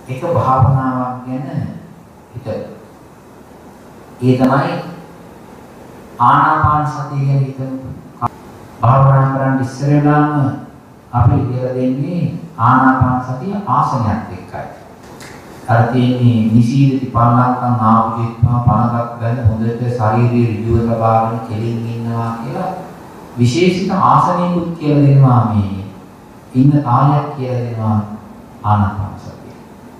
එක භාවනාවක් ගැන හිතමු. ඒ තමයි ආනාපාන සතිය ගැන හිතමු. භාවනා කරන්න ඉස්සර වෙලාම අපි කියලා දෙන්නේ ආනාපාන සතිය ආසනයත් එක්කයි. අර තියෙන්නේ නිසීදති පල්ලංකම් ආපුජිත්වා පණගක් බැල හොඳට ශාරීරික ඍජුව තබාගෙන කෙලින් ඉන්නවා කියලා විශේෂිත ආසනයකුත් කියලා දෙනවා මේ ඉන්න කාලයක් කියලා දෙනවා ආනාපාන සතිය.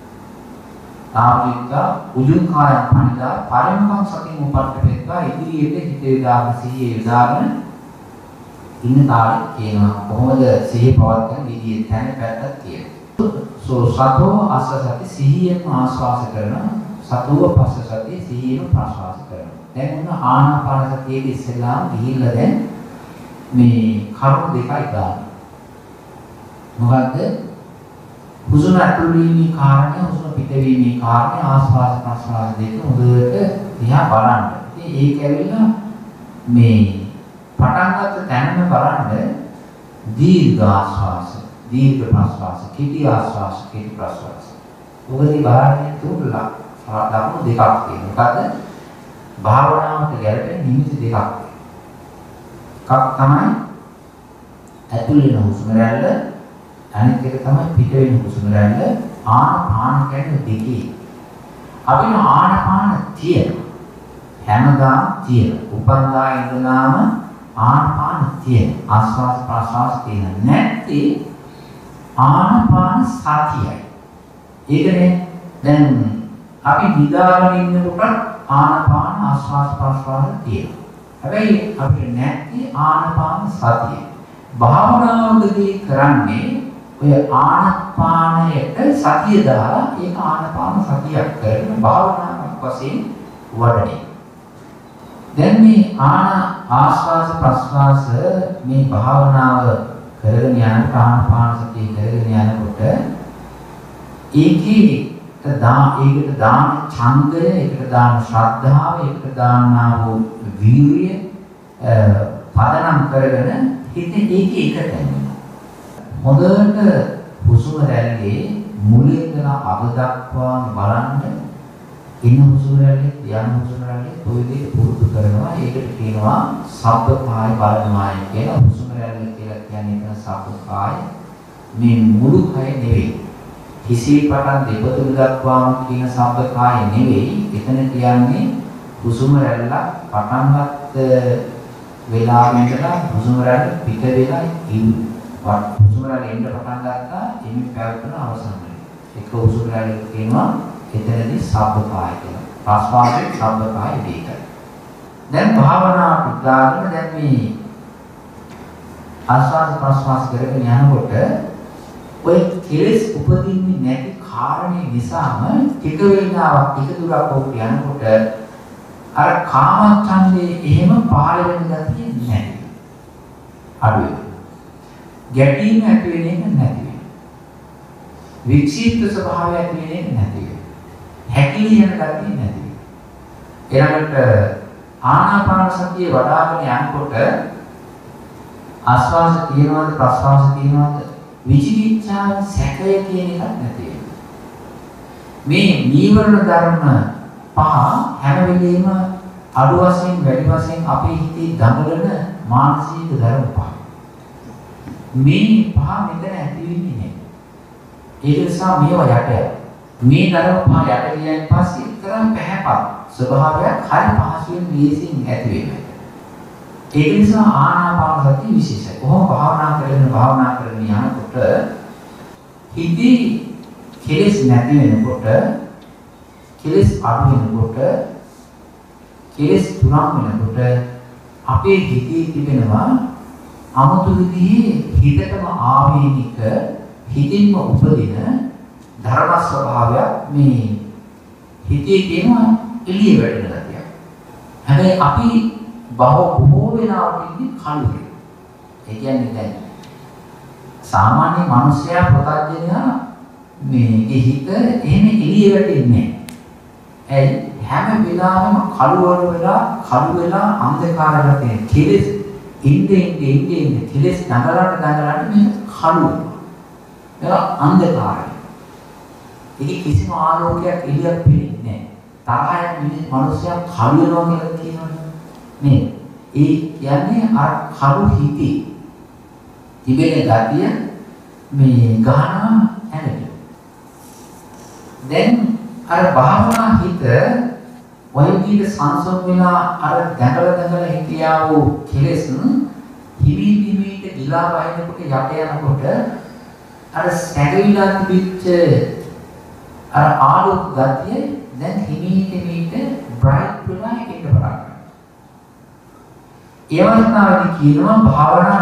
ආපුජිත්වා උජුං කායං පණිදා පරිමුඛං සතිය උපට්ඨපෙත්වා ඉදිරියට හිත යොදාගෙන සිහිය යොදාගෙන ඉන්න කාලේ කියනවා කොහොමද සිහිය පවත්වන විදිය තැන පැත්තක් කියනවා. සතෝ අස්ස සති සිහියෙන් ආස්වාස කරනවා සතෝ පස්ස සති සිහියෙන් ප්‍රාශ්වාස කරනවා. දැන් මොන ආනාපාන සතියේ ඉස්සෙල්ලාම ගිහිල්ලා දැන් මේ කරුණු දෙකයි ගන්න. මොකද්ද? හුස්ම ඇතුල් වීමේ කාරණය හුස්ම පිටවීමේ කාරණය ආස්වාස ප්‍රාශ්වාස දෙක හොඳට දිහා බලන්න. ඉතින් ඒක ඇවිල්ලා මේ පටන් ගන්න තැනම බලන්න දීර්ඝ ආස්වාස දීර්ඝ ප්‍රාශ්වාස කෙටි ආශ්වාස කෙටි ප්‍රාශ්වාස. ඔබදී බාහිර තුනලා ලක්ෂණ දෙකක් තියෙනවා. මොකද භාවනාවට ගැලපෙන නිමිති දෙකක් තියෙනවා. එකක් තමයි ඇතුල් වෙන හුස්ම රැල්ල අනිත් එක තමයි පිට වෙන හුස්ම රැල්ල. ආනාපාන කියන්නේ දෙකේ. අපි ආනාපාන තියෙනවා. හැමදාම තියෙනවා. උපන්දා ඉඳලාම ආනාපාන තියෙනවා. ආශ්වාස ප්‍රාශ්වාස තියෙනවා. නැත්නම් ආනාපාන සතියයි. ඒකනේ දැන් අපි නිදාගෙන ඉන්නකොට ආනාපාන ආස්වාස් ප්‍රාස්වාස තියෙනවා. හැබැයි අපිට නැති ආනාපාන සතිය. භාවනාවකදී කරන්නේ ඔය ආනාපානයට සතිය දාලා ඒක ආනාපාන සතියක් කරන භාවනාවක් වශයෙන් වඩන්නේ. දැන් මේ ආස්වාස් ප්‍රාස්වාස මේ භාවනාව කරගෙන යන ආනාපාන සතිය කරගෙන යනකොට ඒකට දාන ඡන්දය, ඒකට දාන ශ්‍රද්ධාව, ඒකට දානා වූ වීර්ය පදනම් කරගෙන හිත ඒකේ එකට යනවා. හොඳට හුස්ම රැල්ලේ මුලින් ඉඳලා අග දක්වාම බලන්න ඉන්න හුස්ම රැල්ලේ යන හුස්ම රැල්ලේ ඔය විදිහට පුරුදු කරනවා. ඒකට කියනවා සබ්බකාය බලනවායි කියලා. හුස්ම රැල්ල කියලා කියන්නේ එතන සබ්බකාය මේ මුළු කය නෙවෙයි. හිසේ පටන් දෙපතුල් දක්වාම කියන සබ්බකාය නෙවෙයි. එතන කියන්නේ හුස්ම රැල්ල පටන් ගන්න වෙලාවෙ ඉඳලා හුස්ම රැල්ල පිට වෙලා හුස්ම රැල්ල එන්න පටන් ගත්තා එimhe පැවතුන අවසන් වෙනවා. එක හුස්ම රැල්ලක කියනවා එතනදී සබ්බකාය කියලා. ප්‍රාශ්වාසයේ සබ්බකාය දෙකයි. දැන් භාවනා පුදාගෙන දැන් මේ ආස්වාද ප්‍රාශ්වාස කරගෙන යනකොට ඔය කෙලෙස් උපදින්නේ නැති කාරණේ නිසාම ටික වේලාවක් ටික දුරක් ඔහු යනකොට අර කාමච්ඡන්දේ එහෙම පහළ වෙන ගතිය නැහැ. අඩුයි. ගැටීම ඇති වෙන එක නැති වෙනවා. වික්ෂිප්ත ස්වභාවය ඇති වෙන එක නැති වෙනවා. හැකිලි යන ගතිය නැති වෙනවා. ඊළඟට ආනාපාන සතිය වඩාගෙන යනකොට ආස්වාස තියනවාද ප්‍රස්වාස තියනවාද විචිකිච්ඡාව සැකය කියන එකක් නැති වෙනවා. මේ නීවරණ ධර්ම පහ හැම වෙලෙම අඩු වශයෙන් වැඩි වශයෙන් අපේ හිතේ දඟලන මානසික ධර්ම පහ. මේ පහ මෙතන ඇති වෙන්නේ නැහැ. ඒක නිසා මේවා යටය. මේ ධර්ම පහ යට ගියන් පස්සේ තරම් පැහැපත් ස්වභාවයක් හරි පහසුවෙන් ලීසින් ඇති වෙනවා. ඒක නිසා ආනාපාන සතිය විශේෂයි. කොහොම භාවනා කරගෙන යනකොට හිතේ කෙලෙස් නැති වෙනකොට කෙලෙස් අඩු වෙනකොට කෙලෙස් තුරන් වෙනකොට අපේ හිතේ තිබෙනවා 아무තු විදිහේ හිතටම ආවේනික හිතින්ම උපදින ධර්ම ස්වභාවයක් මේ හිතේ තියෙනවා එළිය වැටෙන ගතියක්. හැබැයි අපි බොහෝ වෙලාවට ඉන්නේ කලුවේ. ඒ කියන්නේ දැන් සාමාන්‍ය මිනිසයා ප්‍රත්‍යඥයා මේකේ හිත එහෙම එළිය වැටෙන්නේ නැහැ. හැම වෙලාවෙම කළු වෙලා අන්ධකාරයට තියෙන කෙලෙස් ඉන්නේ කෙලෙස් නගලන්න මේ කළු. ඒක අන්ධකාරය. ඒකේ කිසිම ආලෝකයක් එළියක් පෙනෙන්නේ නැහැ. තරහයක් මිනිස්සයා කළු වෙනවා කියලා කියනවනේ. නේ. ඒ කියන්නේ අර කළු හිතේ තිබෙන ගතිය මේ ගහනවා ඇනට. දැන් අර භාවනා හිත ඔය විදිහට සංසම් වෙලා අර දැඟල හිටියා වූ කෙලෙස් හිමීට ගිලා වහිනකොට යට යනකොට අර සැඟවිලා තිබිච්ච අර ආලෝක ගතිය දැන් හිමීට බ්‍රයිට් වෙලා එන්න පටන් ගන්නවා. ඒ වගේම කියනවා භාවනා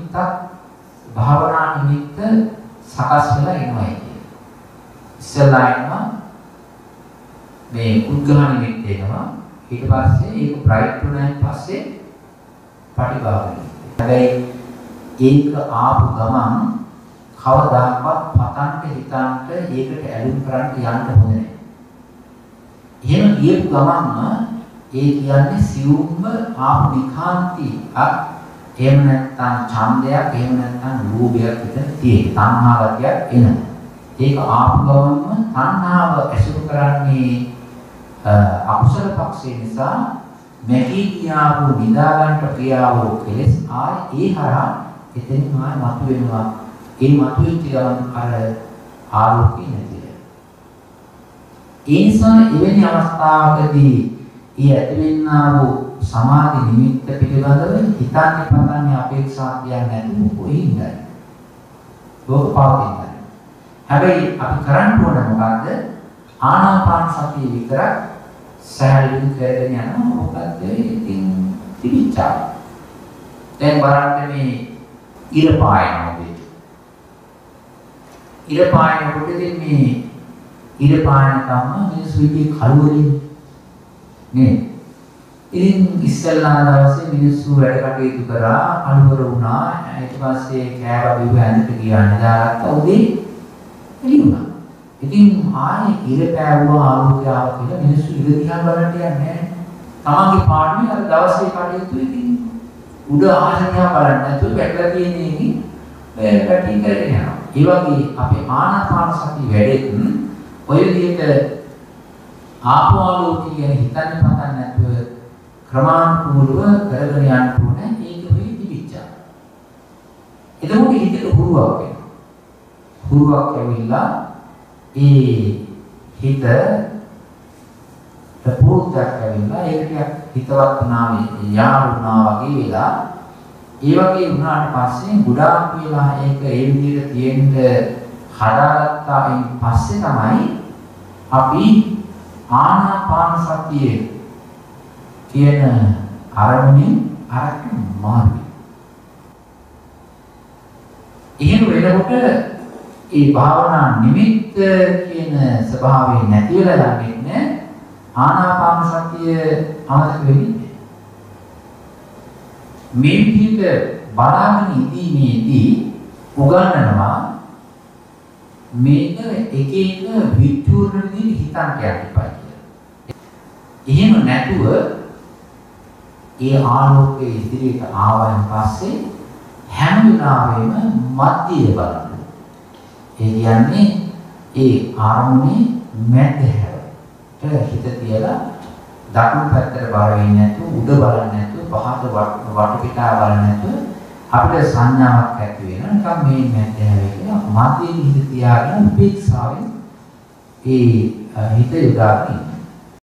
නිමිත්ත සකස් වෙලා එනවා කියන්නේ. ඉස්සෙල්ලා එනවා මේ උද්ඝාන නිමිත්ත එනවා. ඊට පස්සේ ඒක බ්‍රයිට් වුණාන් පස්සේ පටිභාව නිමිත්ත. හැබැයි ඒක ආපු ගමන් කවදාකවත් පතන්ට හිතන්ට ඒකට ඇලුම් කරන්න යන්න හොඳ නැහැ. එහෙම ගියපු ගමන්ම ඒ කියන්නේ සියුම්ම ආපු විකාන්තියක් එහෙම නැත්නම් ඡන්දයක් එහෙම නැත්නම් ලෝභයක් විතර තියෙන තණ්හාවතියක් එනවා. ඒක ආපු ගමන්ම තණ්හාව ඇසුරු කරන්නේ අකුසල පක්ෂේ නිසා මෙහි කියාවු නිදාගන්න ක්‍රියාවෝ කෙලස් ඒ හරහා එතනින් මතු වෙනවා. ඒ මතුවෙච්ච ගමන් අර ආලෝකේ නැතිලා. ඒ නිසා එවැනි අවස්ථාවකදී ඇතිවෙනා වූ සමාධි නිමිත්ත පිළිබඳව හිතන්නේ පතන්නේ අපේක්ෂා කියන්නේ නැතුව කොහේඳයි. ලෝක පවතින්නේ. හැබැයි අපි කරන්න ඕන මොකද්ද? ආනාපාන සතිය විතරක් සහැල්ලුවෙන් කරගෙන යනවා. මොකද්ද ඉතින් තිබිච්චා. දැන් බලන්න මේ ඉර පායනවා. ඉර පායනකොට මේ ඉර පායන තම මිනිස්සු ඉන්නේ කලුවලින් නේ. ඉතින් ඉස්සල්ලා දවසේ මිනිස්සු වැඩ කටයුතු කරා කලුවර වුණා. ඊට පස්සේ කෑවා බිව්ව ඇඳට ගියා නිදාගත්තා. උදේ එළි වුණා. ඉතින් ආයේ ඉර පෑවුවා ආලෝකය ආවා කියලා මිනිස්සු ඉර දිහා බලන්න යන්නේ නැහැ. තමන්ගේ පාඩුවේ අර දවසේ කටයුතු ඉතින් උඩ ආහාරය බලන්න නැතුව වැටලා තියෙන එකකින් පැටි කරගෙන යනවා. ඒ වගේ අපේ ආනාපාන සති වැඩෙත් ඔය විදිහට ආපෝලෝකී කියන හිතන්න පතන්න නැතුව ක්‍රමානුකූලව කරගෙන යන්න ඕනේ. ඒක වෙයි තිබිච්චා. එතකොට හිතට හුරුවක් වෙනවා. හුරුවක් ඇවිල්ලා ඒ හිත ප්‍රපෝතක් ඇවිල්ලා ඒක හිතවත් වුණා යාළුනා වගේ වෙලා ඒ වගේ වුණාට පස්සේ ගොඩාක් වෙලා ඒක ඒ විදිහට තියෙන්න හදාගත්තායින් පස්සේ තමයි අපි ආනාපාන සතිය කියන අරමුණින් අරක මාරුයි. එහෙම වෙනකොට ඒ භාවනා නිමිත්ත කියන ස්වභාවය නැති වෙලා යන්නේ ආනාපාන සතිය අමතක වෙන්නේ. මේ විදිහට බලාගෙන ඉඳීමේදී උගන්වනවා මේක එක විචූර්ණ විදිහට හිතන්න යන්න එපා කියලා. එහෙම නැතුව ඒ ආලෝකයේ ඉදිරියට ආවයන් පස්සේ හැම වෙලාවෙම මධ්‍යය බලන්න. ඒ කියන්නේ ඒ ආරමුණේ මැදට හිත තියලා දකුණු පැත්තට බල වෙන්නේ නැතුව උඩ බලන්නේ නැතුව පහත වටපිටා බලන්නේ නැතුව අපිට සංඥාවක් ඇති වෙනවා. නිකන් මේ මැදහැරේ කියලා මධ්‍යයේ හිත තියාගෙන උපේක්ෂාවෙන් ඒ හිත යොදාගෙන